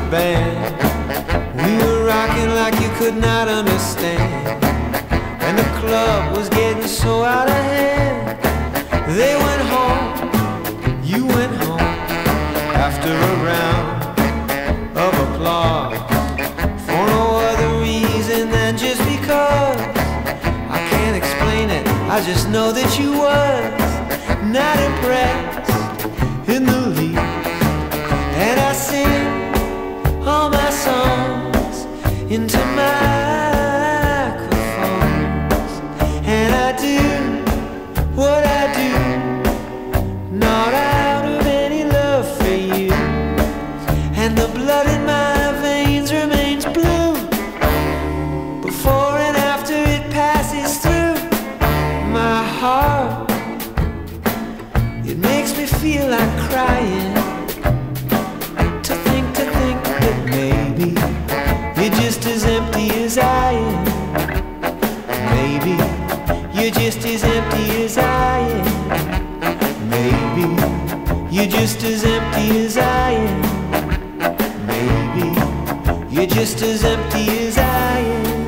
band. We were rocking like you could not understand, and the club was getting so out of hand. They went home, you went home, after a round of applause, for no other reason than just because. I can't explain it, I just know that you was not impressed in the least. And I sing all my songs into microphones, and I do what I do, not out of any love for you. And the blood in my veins remains blue before and after it passes through my heart. It makes me feel like crying to think that maybe you're just as empty as I am. Maybe you're just as empty as I am. Maybe you're just as empty as I am. Maybe you're just as empty as I am.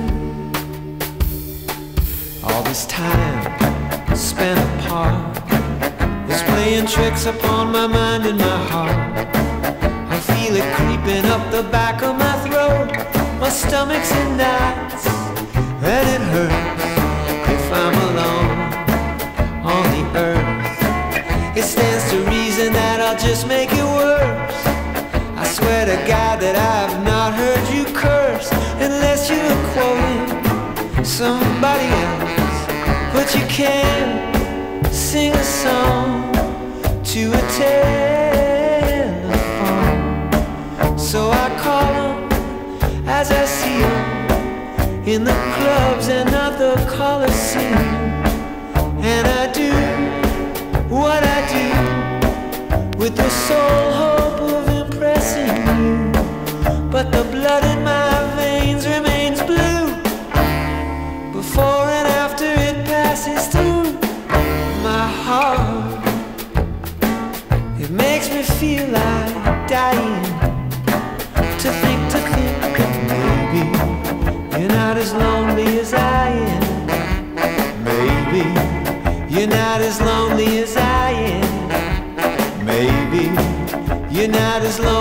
All this time spent apart is playing tricks upon my mind and my heart. I feel it creeping up the back of my throat. My stomach's in knots and it hurts if I'm alone on the earth. It stands to reason that I'll just make it worse. I swear to God that I've not heard you curse, unless you're quoting somebody else. But you can't sing a song to a telephone. So I call them as I see them in the clubs and not the Coliseum. And I do what I do with the sole hope of impressing you. But the blood in my veins remains blue before and after it passes through my heart. It makes me feel like dying to think that maybe you're not as lonely as I am. Maybe you're not as lonely as I am. Maybe you're not as lonely